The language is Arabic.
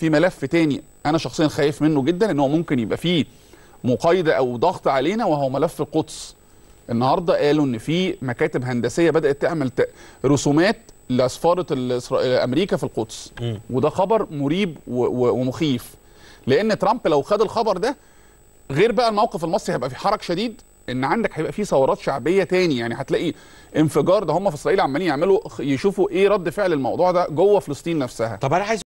في ملف تاني انا شخصيا خايف منه جدا، ان هو ممكن يبقى فيه مقايضه او ضغط علينا، وهو ملف القدس. النهارده قالوا ان في مكاتب هندسيه بدات تعمل رسومات لسفاره امريكا في القدس، وده خبر مريب ومخيف، لان ترامب لو خد الخبر ده، غير بقى الموقف المصري هيبقى في حرج شديد، ان عندك هيبقى في ثورات شعبيه تاني، يعني هتلاقي انفجار. ده هم في اسرائيل عمالين يعملوا يشوفوا ايه رد فعل الموضوع ده جوه فلسطين نفسها. طب انا عايز